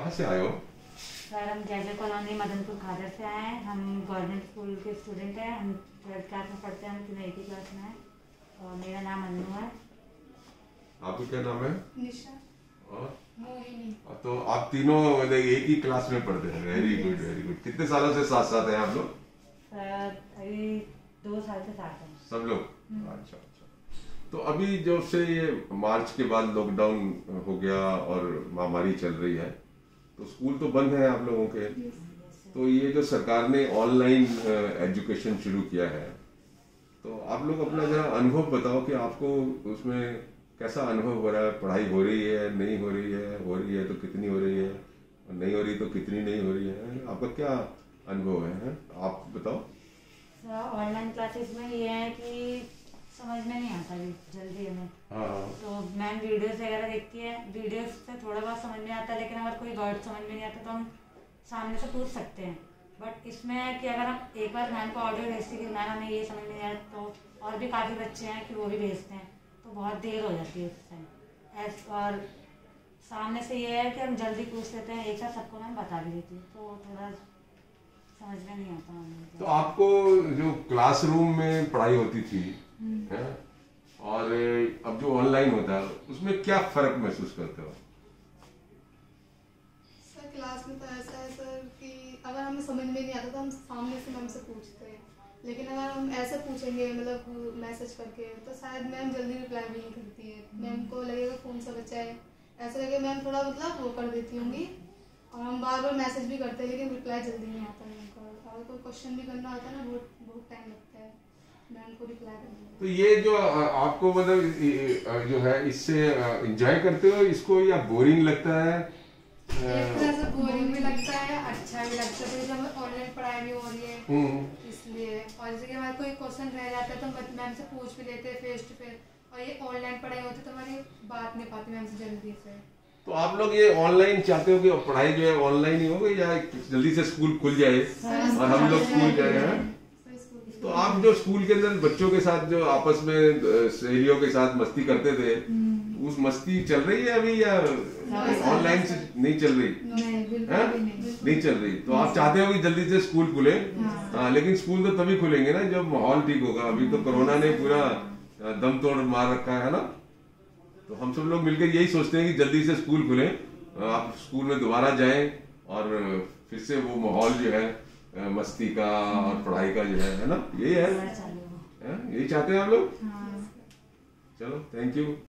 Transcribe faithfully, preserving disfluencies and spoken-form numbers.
कहाँ से आए हो? सर हम जयजय कॉलोनी मदनपुर खादर से आए हैं। हम गवर्नमेंट स्कूल के स्टूडेंट हैं। हम ट्वेल्थ क्लास में पढ़ते हैं। हम तीनों एक ही क्लास में हैं और मेरा नाम अन्नू है। आपका क्या नाम है? निशा और मोहिनी। तो आप तीनों मतलब एक ही क्लास में पढ़ते हैं। Very good very good. कितने सालों से साथ साथ हैं आप लोग? सर अभी दो साल से साथ हैं सब लोग। अच्छा अच्छा। तो अभी जब से ये मार्च के बाद लॉकडाउन हो गया और महामारी चल रही है तो स्कूल तो बंद है आप लोगों के। तो ये जो सरकार ने ऑनलाइन एजुकेशन शुरू किया है तो आप लोग अपना जरा अनुभव बताओ कि आपको उसमें कैसा अनुभव हो रहा है? पढ़ाई हो रही है, नहीं हो रही है, हो रही है तो कितनी हो रही है, और नहीं हो रही तो कितनी नहीं हो रही है? आपका क्या अनुभव है, है? आप बताओ। सर ऑनलाइन क्लासेस में ये है कि समझ में नहीं आता जल्दी हमें। हाँ। तो मैम वीडियोस वगैरह देखती है, वीडियोस से थोड़ा बहुत समझ में आता है, लेकिन अगर कोई वर्ड समझ में नहीं आता तो हम सामने से पूछ सकते हैं। बट इसमें है कि अगर हम एक बार मैम को ऑडियो भेजते कि मैम हमें ये समझ में नहीं आया, तो और भी काफ़ी बच्चे हैं कि वो भी भेजते हैं तो बहुत देर हो जाती है उस टाइम। ऐस और सामने से ये है कि हम जल्दी पूछ लेते हैं, एक साथ सबको मैम बता भी देती है तो थोड़ा समझ में नहीं आता हमें। तो आपको जो क्लासरूम में पढ़ाई होती थी है और अब जो ऑनलाइन होता है उसमें क्या फर्क महसूस करते हो? सर क्लास में तो ऐसा है सर कि अगर हमें समझ में नहीं आता तो हम सामने से मैम से पूछते हैं, लेकिन अगर हम ऐसे पूछेंगे मतलब मैसेज करके तो शायद मैम जल्दी रिप्लाई भी नहीं करती है। मैम को लगेगा कौन सा बच्चा है, ऐसा लगेगा मैम थोड़ा मतलब वो कर देती होंगी। और हम बार बार मैसेज भी करते हैं लेकिन रिप्लाई जल्दी नहीं आता मैम का। अगर कोई क्वेश्चन भी करना होता है ना बहुत बहुत टाइम लगता है मैम को रिप्लाई करने में। तो ये जो आपको मतलब जो है इससे एंजॉय करते हो इसको या बोरिंग लगता है? एक तरह से बोरिंग भी लगता है, अच्छा भी लगता है, जैसे हमें ऑनलाइन पढ़ाई भी हो रही है इसलिए। और जैसे कि हमारा कोई क्वेश्चन रह जाता है तो हम मैम से पूछ भी लेते हैं फेस टू फेस, और ये ऑनलाइन पढ़ाई होती है तो हमारी बात नहीं पाती मैम से जल्दी से। तो आप लोग ये ऑनलाइन चाहते हो कि पढ़ाई जो है ऑनलाइन ही हो या जल्दी से स्कूल खुल जाए और हम लोग स्कूल जाए? हैं तो आप जो स्कूल के अंदर बच्चों के साथ जो आपस में सहेलियों के साथ मस्ती करते थे उस मस्ती चल रही है अभी या ऑनलाइन से नहीं चल रही? नहीं, नहीं, नहीं चल रही। तो आप चाहते हो कि जल्दी से स्कूल खुले। हाँ, लेकिन स्कूल तो तभी खुलेंगे ना जब माहौल ठीक होगा। अभी तो कोरोना ने पूरा दम तोड़ मार रखा है ना। तो हम सब लोग मिलकर यही सोचते हैं कि जल्दी से स्कूल खुले, आप स्कूल में दोबारा जाएं और फिर से वो माहौल जो है मस्ती का और पढ़ाई का जो है है ना, यही है, है? यही चाहते हैं आप लोग। चलो थैंक यू।